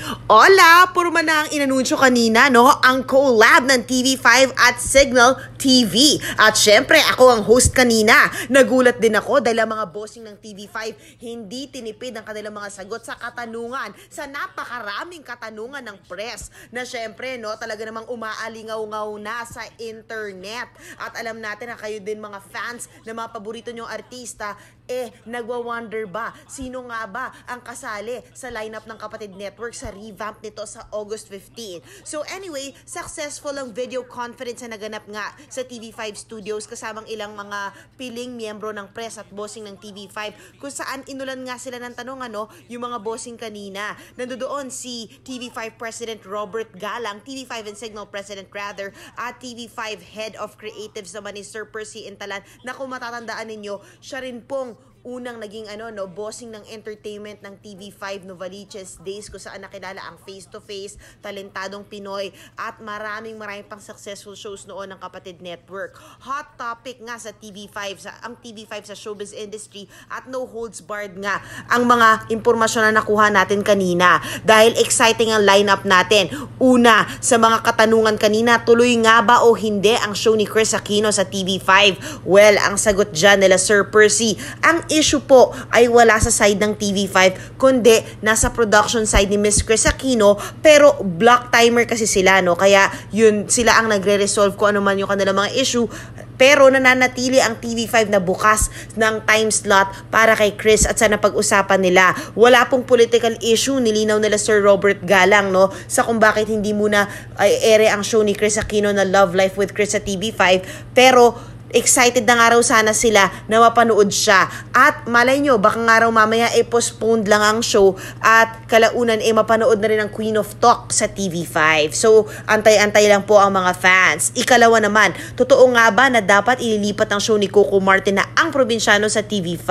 Hola! Puro man na ang inanunsyo kanina, no? Ang collab ng TV5 at Signal TV. At syempre, ako ang host kanina. Nagulat din ako dahil ang mga bossing ng TV5 hindi tinipid ang kanilang mga sagot sa katanungan, sa napakaraming katanungan ng press na syempre, no, talaga namang umaalingaw-ngaw na sa internet. At alam natin na kayo din mga fans na mga paborito nyong artista, nagwa-wonder ba sino nga ba ang kasali sa lineup ng Kapatid Network sa revamp nito sa August 15. So anyway, successful ang video conference na naganap nga sa TV5 Studios kasamang ilang mga piling miyembro ng press at bossing ng TV5 kung saan inulan nga sila ng tanong yung mga bossing kanina. Nandoon si TV5 President Robert Galang, TV5 and Signal President rather, at TV5 Head of Creatives naman ni Sir Percy Intalan na kung matatandaan ninyo, siya rin pong unang naging bossing ng entertainment ng TV5 Novaliches Days kung saan nakilala ang face-to-face, talentadong Pinoy at maraming pang successful shows noon ng Kapatid Network. Hot topic nga sa TV5, ang TV5 sa showbiz industry at no holds barred nga ang mga impormasyon na nakuha natin kanina dahil exciting ang lineup natin. Una, sa mga katanungan kanina, tuloy nga ba o hindi ang show ni Chris Aquino sa TV5? Well, ang sagot dyan nila Sir Percy, ang issue po ay wala sa side ng TV5 kundi nasa production side ni Miss Chris Aquino, pero block timer kasi sila, no? Kaya yun sila ang nagre-resolve kung ano man yung kanilang mga issue, pero nananatili ang TV5 na bukas ng time slot para kay Chris at sana pag-usapan nila. Wala pong political issue, nilinaw nila Sir Robert Galang, no, sa kung bakit hindi muna ere ang show ni Chris Aquino na Love Life with Chris sa TV5, pero excited na nga raw sana sila na mapanood siya. At malay nyo, baka nga raw mamaya postponed lang ang show at kalaunan mapanood na rin ang Queen of Talk sa TV5. So, antay-antay lang po ang mga fans. Ikalawa naman, totoo nga ba na dapat ililipat ang show ni Coco Martin na ang probinsyano sa TV5?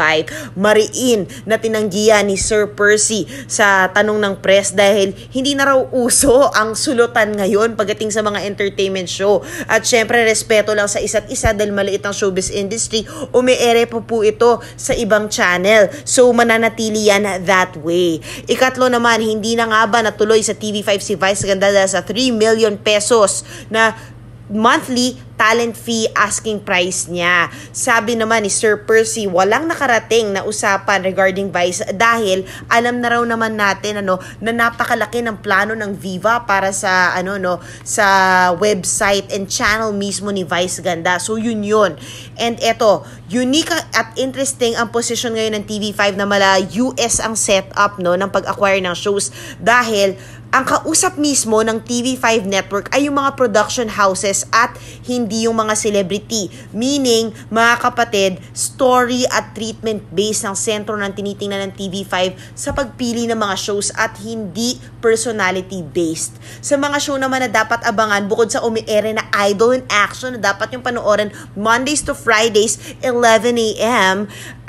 Mariin na tinanggihan ni Sir Percy sa tanong ng press dahil hindi na raw uso ang sulutan ngayon pagdating sa mga entertainment show. At syempre, respeto lang sa isa't isa dahil maliit ang showbiz industry, umiere po ito sa ibang channel. So, mananatili yan that way. Ikatlo naman, hindi na nga ba natuloy sa TV5 si Vice Ganda sa 3 million pesos na monthly talent fee asking price niya. Sabi naman ni Sir Percy, walang nakarating na usapan regarding Vice dahil alam na raw naman natin na napakalaki ng plano ng Viva para sa sa website and channel mismo ni Vice Ganda. So yun. And eto, unique at interesting ang position ngayon ng TV5 na mala US ang setup ng pag-acquire ng shows dahil ang kausap mismo ng TV5 network ay yung mga production houses at hindi yung mga celebrity. Meaning, mga kapatid, story at treatment based ang sentro ng tinitingnan ng TV5 sa pagpili ng mga shows at hindi personality based. Sa mga show naman na dapat abangan bukod sa umiere na Idol in Action na dapat yung panoorin Mondays to Fridays 11 a.m.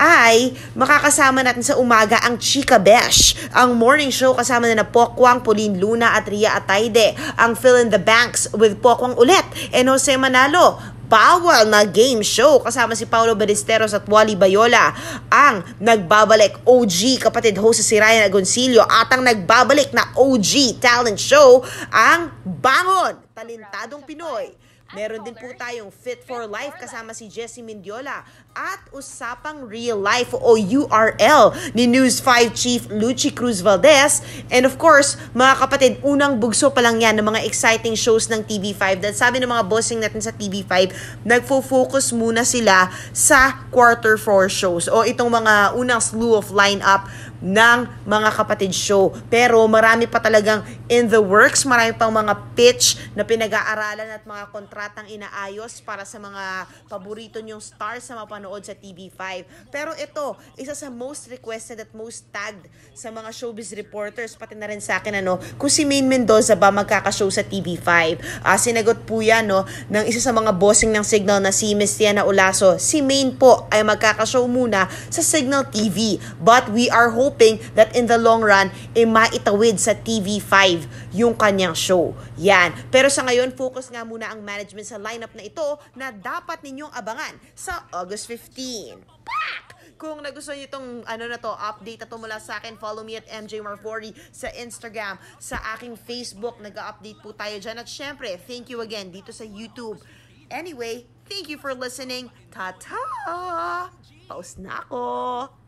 ay makakasama natin sa umaga ang Chika Besh, ang morning show kasama na Pokwang, Pauline Luna at Ria Atayde, ang Fill in the Banks with Pokwang ulit and Jose Manalo, bawal na game show kasama si Paulo Ballesteros at Wally Bayola, ang nagbabalik OG kapatid host si Ryan Agoncillo at ang nagbabalik na OG talent show ang Bangon, Talentadong Pinoy. Meron din po tayong Fit for Life kasama si Jessie Mendiola at Usapang Real Life o URL ni News 5 Chief Luchi Cruz Valdez. And of course, mga kapatid, unang bugso pa lang yan ng mga exciting shows ng TV5 dahil sabi ng mga bossing natin sa TV5, nagfo-focus muna sila sa quarter 4 shows o itong mga unang slew of lineup ng mga kapatid show. Pero marami pa talagang in the works, marami pang mga pitch na pinag-aaralan at mga kontratang inaayos para sa mga paborito nyong stars na mapanood sa TV5. Pero ito, isa sa most requested at most tagged sa mga showbiz reporters, pati na rin sa akin, kung si Maine Mendoza ba magkakashow sa TV5. Sinagot po yan, ng isa sa mga bossing ng Signal na si Miss Tiana Olaso. Si Maine po ay magkakashow muna sa Signal TV. But we are hoping that in the long run, maitawid sa TV5 yung kanyang show. Yan. Pero sa ngayon, focus nga muna ang management sa lineup na ito na dapat ninyong abangan sa August 15. Back! Kung nagustuhan nyo itong update na to mula sa akin, follow me at MJ Marfori sa Instagram, sa aking Facebook. Nag-update po tayo dyan. At syempre, thank you again dito sa YouTube. Anyway, thank you for listening. Ta-ta! Paus na ako!